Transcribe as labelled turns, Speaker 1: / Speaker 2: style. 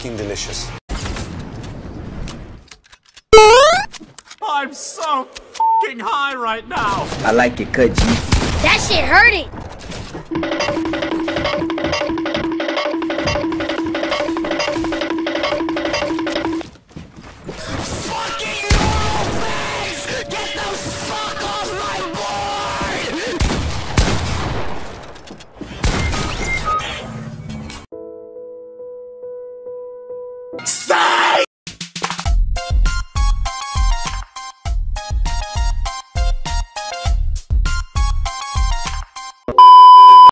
Speaker 1: fucking delicious.
Speaker 2: I'm so fucking high right now.
Speaker 3: I like your cut, G.
Speaker 4: That shit hurting.
Speaker 2: Fucking normal things! Get the fuck off my board! Stop!